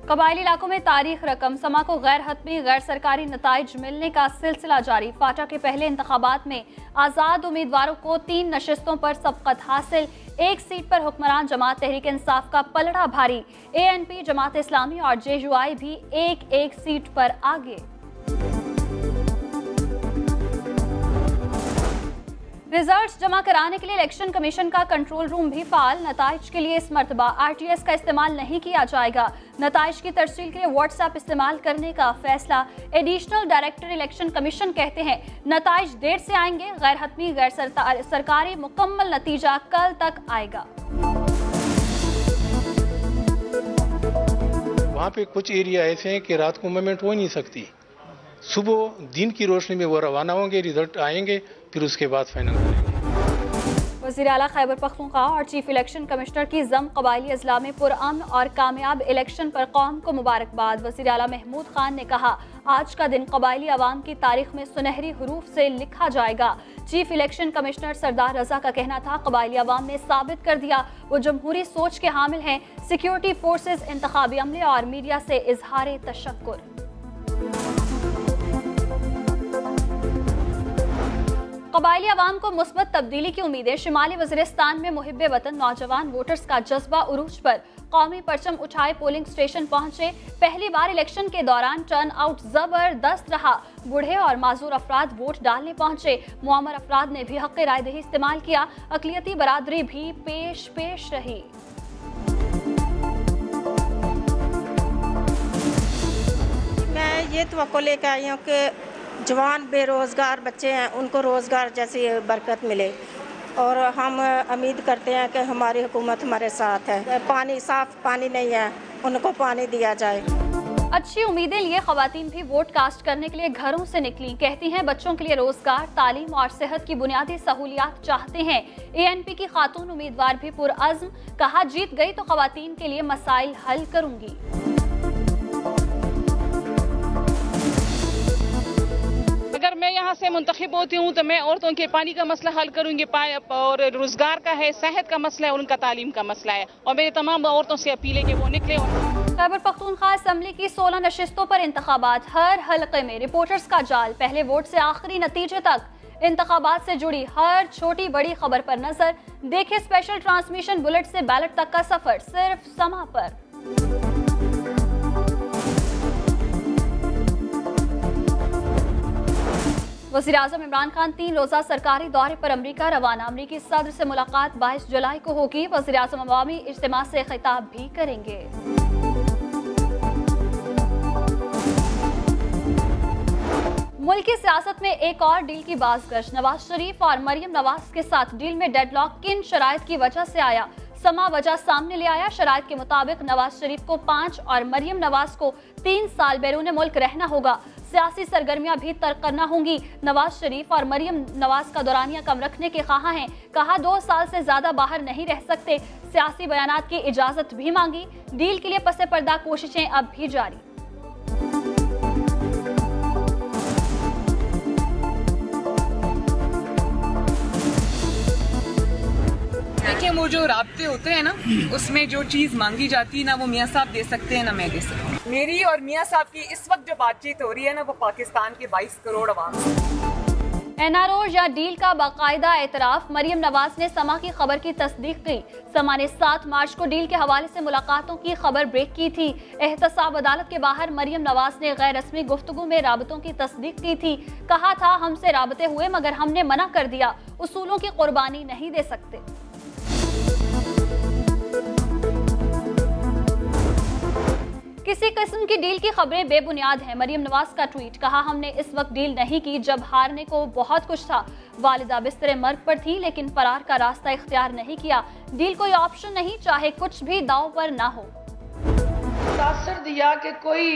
कबायली इलाकों में तारीख रकम समा को गैर हतमी गैर सरकारी नताइज मिलने का सिलसिला जारी। फाटा के पहले इंतखाबात में आज़ाद उम्मीदवारों को 3 नशिस्तों पर सबकत हासिल। 1 सीट पर हुक्मरान जमात तहरीक इंसाफ का पलड़ा भारी। ANP जमात इस्लामी और JUI भी 1-1 सीट पर आगे। रिजल्ट्स जमा कराने के लिए इलेक्शन कमीशन का कंट्रोल रूम भी फाल। नताइज के लिए इस मरतबा RTS का इस्तेमाल नहीं किया जाएगा। नताइज की तरसील के लिए WhatsApp इस्तेमाल करने का फैसला। एडिशनल डायरेक्टर इलेक्शन कमीशन कहते हैं नताइज देर से आएंगे, गैर हतमी गैर सरकारी मुकम्मल नतीजा कल तक आएगा। वहाँ पे कुछ एरिया ऐसे हैं कि रात को मूवमेंट हो नहीं सकती, सुबह दिन की रोशनी में वो रवाना होंगे, रिजल्ट आएंगे, फिर उसके बाद फाइनल करेंगे। वज़ीर आला खैबर पख्तूनख्वा और चीफ इलेक्शन कमिश्नर की जम कबायली अजला में पुरअमन और कामयाब इलेक्शन पर कौम को मुबारकबाद। वज़ीर आला महमूद खान ने कहा आज का दिन कबायली अवाम की तारीख में सुनहरी हरूफ से लिखा जाएगा। Chief election commissioner Sardar Raza का कहना था कबायली अवाम ने साबित कर दिया वो जमहूरी सोच के हामिल हैं। सिक्योरिटी फोर्सेज, इंतखाबी अमले और मीडिया से इजहार तशक्कुर। कबायली अवाम को मुस्बत तब्दीली की उम्मीदें। शिमाली वज़ीरिस्तान में मुहिब्बे वतन नौजवान वोटर्स का जज्बा उरूज पर। कौमी परचम उठाए पोलिंग स्टेशन पहुंचे। पहली बार इलेक्शन के दौरान टर्न आउट जबरदस्त रहा। बूढ़े और माजूर अफराद वोट डालने पहुंचे। मुआमर अफराद ने भी हक़ रायदही इस्तेमाल किया। अक़लियती बरादरी भी पेश रही। मैं ये तवक्को लेकर आई हूँ कि जवान बेरोज़गार बच्चे हैं उनको रोज़गार जैसी बरकत मिले, और हम उम्मीद करते हैं कि हमारी हुकूमत हमारे साथ है। पानी, साफ पानी नहीं है, उनको पानी दिया जाए। अच्छी उम्मीदें लिए खवातीन भी वोट कास्ट करने के लिए घरों से निकली। कहती हैं बच्चों के लिए रोजगार, तालीम और सेहत की बुनियादी सहूलियात चाहते हैं। ANP की खातून उम्मीदवार भी पुरअज़्म। कहा जीत गई तो खवातीन के लिए मसाइल हल करूंगी। अगर मैं यहाँ से मुंतखब होती हूँ तो मैं औरतों के पानी का मसला हल करूँगी, और रोजगार का है, सेहत का मसला है और उनका तालीम का मसला है। और मेरी तमाम औरतों से अपील है कि वो निकले। खैबर पख्तूनख्वा असम्बली की 16 नशिस्तों पर इंतखाबात। हर हलके में रिपोर्टर्स का जाल। पहले वोट से आखिरी नतीजे तक इंतखाबात से जुड़ी हर छोटी बड़ी खबर पर नजर। देखे स्पेशल ट्रांसमिशन बुलेट से बैलेट तक का सफर सिर्फ समा पर। वज़ीर-ए-आज़म इमरान खान 3 रोज़ा सरकारी दौरे पर अमरीका रवाना। अमरीकी सदर से मुलाकात 22 जुलाई को होगी। वज़ीर-ए-आज़म अवामी इज्तिमा से खिताब भी करेंगे। मुल्क की सियासत में एक और डील की बाज़गश्त। नवाज शरीफ और मरियम नवाज के साथ डील में डेडलॉक किन शराइत की वजह से आया? समा वजह सामने ले आया। शराइत के मुताबिक नवाज शरीफ को 5 और मरियम नवाज को 3 साल बैरून मुल्क रहना होगा। सियासी सरगर्मियां भी तर्क करना होंगी। नवाज शरीफ और मरियम नवाज का दौरानिया कम रखने के ख्वाह हैं। कहा 2 साल से ज्यादा बाहर नहीं रह सकते। सियासी बयानात की इजाजत भी मांगी। डील के लिए पसे पर्दा कोशिशें अब भी जारी। देखिए वो जो राब्ते होते हैं ना, उसमें जो चीज मांगी जाती है ना वो मियाँ साहब दे सकते हैं ना मैं दे सकती हूँ। मेरी और मियाँ साहब की इस वक्त जो बातचीत हो रही है ना वो पाकिस्तान के 22 करोड़ अवाम से। NRO या डील का बाकायदा एतराफ। मरियम नवाज ने समा की खबर की तस्दीक की। समा ने 7 मार्च को डील के हवाले से मुलाकातों की खबर ब्रेक की थी। एहतसाब अदालत के बाहर मरियम नवाज ने गैर रस्मी गुफ्तगू में राबतों की तस्दीक की थी। कहा था हमसे राबते हुए मगर हमने मना कर दिया, उसूलों की कुर्बानी नहीं दे सकते। किसी किस्म की डील की खबरें बेबुनियाद हैं। मरियम नवाज का ट्वीट। कहा हमने इस वक्त डील नहीं की जब हारने को बहुत कुछ था। वालिदा बिस्तरे मर्ग पर थी लेकिन फरार का रास्ता इख्तियार नहीं किया। डील कोई ऑप्शन नहीं, चाहे कुछ भी दांव पर ना हो। तासर दिया कि कोई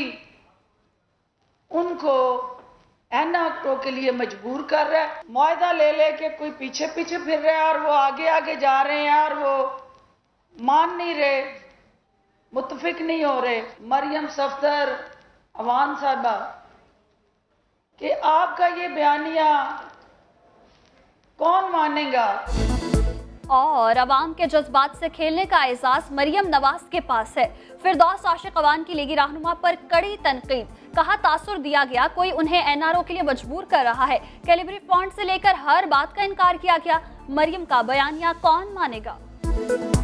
उनको एनआरओ के लिए मजबूर कर रहा है, मुआहदा ले लेके कोई पीछे पीछे फिर रहा है और वो आगे आगे जा रहे हैं और वो मान नहीं रहे, मुत्तफिक नहीं हो रहे। मरियम सफदर अवान साहबा कि आपका ये बयानिया कौन मानेगा? और अवाम के जज्बात से खेलने का एजाज मरियम नवाज के पास है। फिरदौस आशिक अवान की लीगी रहनुमा पर कड़ी तनकीद, कहा तासुर दिया गया, कोई उन्हें एनआरओ के लिए मजबूर कर रहा है। कैलिबरी फॉन्ट से लेकर हर बात का इनकार किया गया। मरियम का बयानिया कौन मानेगा?